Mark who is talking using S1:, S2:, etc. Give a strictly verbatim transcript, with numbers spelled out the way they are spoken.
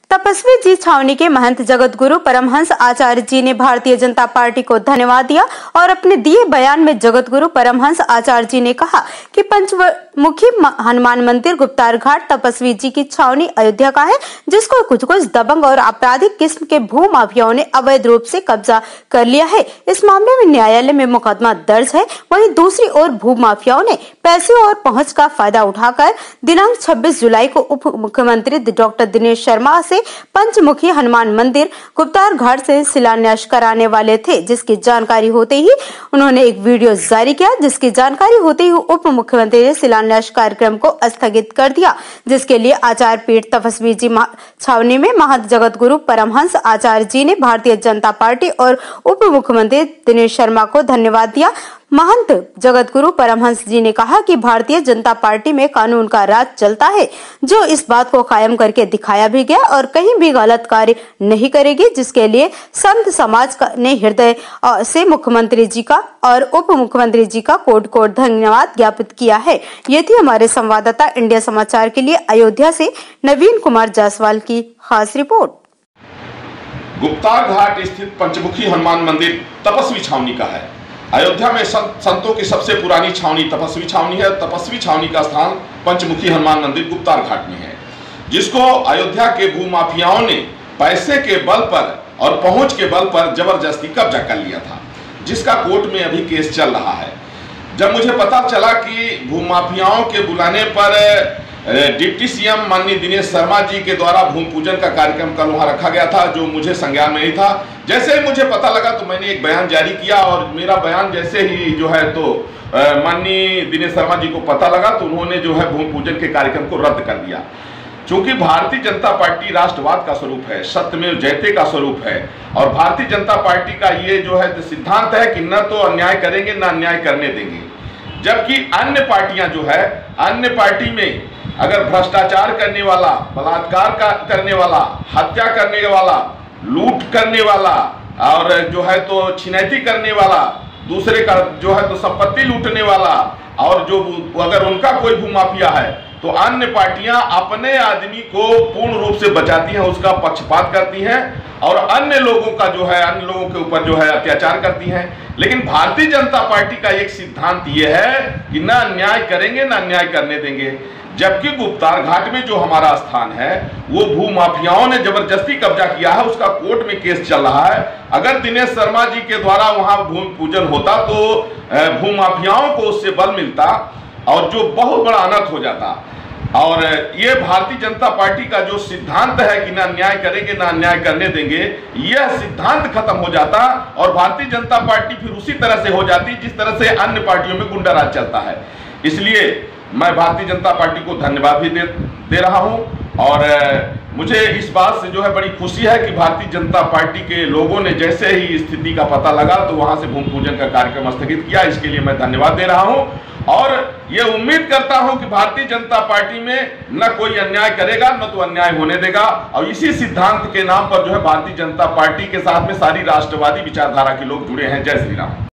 S1: तपस्वी जी छावनी के महंत जगत गुरु परमहंस आचार्य जी ने भारतीय जनता पार्टी को धन्यवाद दिया और अपने दिए बयान में जगत गुरु परमहंस आचार्य जी ने कहा कि पंचमुखी हनुमान मंदिर गुप्तार घाट तपस्वी जी की छावनी अयोध्या का है, जिसको कुछ कुछ दबंग और आपराधिक किस्म के भू माफियाओं ने अवैध रूप से कब्जा कर लिया है। इस मामले में न्यायालय में मुकदमा दर्ज है। वहीं दूसरी ओर भू माफियाओं ने पैसे और पहुंच का फायदा उठाकर दिनांक छब्बीस जुलाई को उप मुख्यमंत्री डॉक्टर दिनेश शर्मा से पंचमुखी हनुमान मंदिर गुप्तार घाट से शिलान्यास कराने वाले थे, जिसकी जानकारी होते ही उन्होंने एक वीडियो जारी किया। जिसकी जानकारी होते ही उप मुख्यमंत्री ने शिलान्यास कार्यक्रम को स्थगित कर दिया, जिसके लिए आचार्य पीठ तपस्वी जी छावनी में महंत जगत गुरु परमहंस आचार्य जी ने भारतीय जनता पार्टी और उप मुख्यमंत्री दिनेश शर्मा को धन्यवाद दिया। महंत जगत गुरु परमहंस जी ने कहा कि भारतीय जनता पार्टी में कानून का राज चलता है, जो इस बात को कायम करके दिखाया भी गया और कहीं भी गलत कार्य नहीं करेगी, जिसके लिए संत समाज ने हृदय से मुख्यमंत्री जी का और उप मुख्यमंत्री जी का कोट कोट धन्यवाद ज्ञापित किया है। ये थी हमारे संवाददाता इंडिया समाचार के लिए अयोध्या से नवीन कुमार जायसवाल की खास रिपोर्ट।
S2: गुप्तार घाट स्थित पंचमुखी हनुमान मंदिर तपस्वी छावनी का है। अयोध्या में संत, संतों की सबसे पुरानी छावनी तपस्वी छावनी है। तपस्वी छावनी का स्थान पंचमुखी हनुमान मंदिर गुप्तार घाट में है, जिसको अयोध्या के भूमाफियाओं ने पैसे के बल पर और पहुंच के बल पर जबरदस्ती कब्जा कर लिया था, जिसका कोर्ट में अभी केस चल रहा है। जब मुझे पता चला कि भूमाफियाओं के बुलाने पर डिप्टी सीएम माननीय दिनेश शर्मा जी के द्वारा भूमि पूजन का कार्यक्रम कल वहां रखा गया था, जो मुझे संज्ञान में नहीं था। जैसे ही मुझे पता लगा तो मैंने एक बयान जारी किया और मेरा बयान जैसे ही जो है तो माननीय दिनेश शर्मा जी को पता लगा तो उन्होंने जो है भूमि पूजन के कार्यक्रम को रद्द कर दिया। चूंकि भारतीय जनता पार्टी राष्ट्रवाद का स्वरूप है, सत्यमेव जयते का स्वरूप है और भारतीय जनता पार्टी का ये जो है सिद्धांत है कि न तो अन्याय करेंगे न अन्याय करने देंगे। जबकि अन्य पार्टियां जो है, अन्य पार्टी में अगर भ्रष्टाचार करने वाला, बलात्कार का करने वाला, हत्या करने वाला, लूट करने वाला और जो है तो छिनैती करने वाला, दूसरे का जो है तो संपत्ति लूटने वाला और जो अगर उनका कोई भूमाफिया है तो अन्य पार्टियां अपने आदमी को पूर्ण रूप से बचाती हैं, उसका पक्षपात करती हैं और अन्य लोगों का जो है अन्य लोगों के ऊपर जो है अत्याचार करती हैं। लेकिन भारतीय जनता पार्टी का एक सिद्धांत यह है कि न अन्याय करेंगे न अन्याय करने देंगे। जबकि गुप्तार घाट में जो हमारा स्थान है वो भू माफियाओं ने जबरदस्ती कब्जा किया है, उसका कोर्ट में केस चल रहा है। अगर दिनेश शर्मा जी के द्वारा वहां भूमि पूजन होता तो भू माफियाओं को उससे बल मिलता और जो बहुत बड़ा अनर्थ हो जाता। और ये भारतीय जनता पार्टी का जो सिद्धांत है कि ना अन्याय करेंगे ना अन्याय करने देंगे, यह सिद्धांत खत्म हो जाता और भारतीय जनता पार्टी फिर उसी तरह से हो जाती जिस तरह से अन्य पार्टियों में गुंडा राज चलता है। इसलिए मैं भारतीय जनता पार्टी को धन्यवाद भी दे, दे रहा हूं और मुझे इस बात से जो है बड़ी खुशी है कि भारतीय जनता पार्टी के लोगों ने जैसे ही स्थिति का पता लगा तो वहां से भूमि पूजन का कार्यक्रम स्थगित किया। इसके लिए मैं धन्यवाद दे रहा हूं और ये उम्मीद करता हूं कि भारतीय जनता पार्टी में न कोई अन्याय करेगा न तो अन्याय होने देगा और इसी सिद्धांत के नाम पर जो है भारतीय जनता पार्टी के साथ में सारी राष्ट्रवादी विचारधारा के लोग जुड़े हैं। जय श्री राम।